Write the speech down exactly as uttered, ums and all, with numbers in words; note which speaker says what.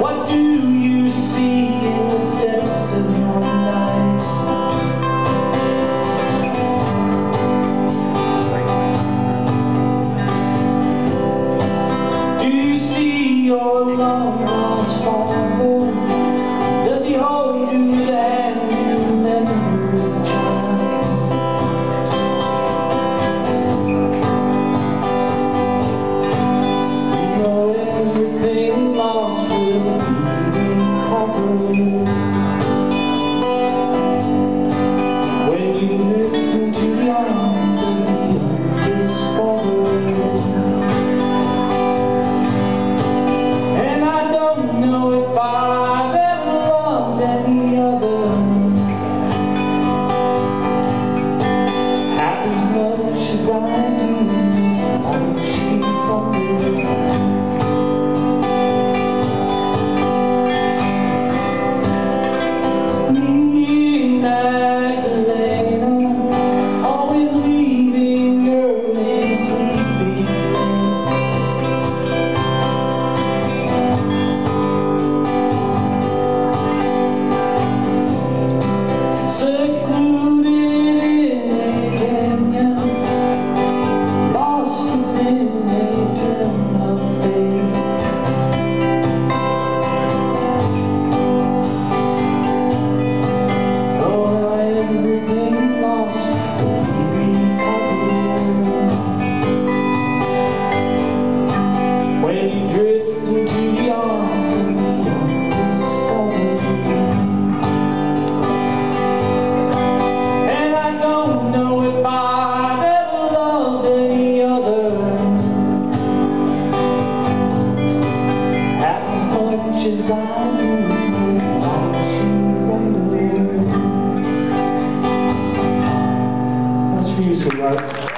Speaker 1: What do you see in the depths of your night? Do you see your long lost father? Does he hold you with a hand you remember as a child? You know everything lost will be recovered when you lift into the arms of the undiscovered. And I don't know if I've ever loved any other half as much as I do this night she's under. As I do this night she's under. That's for you, sweetheart.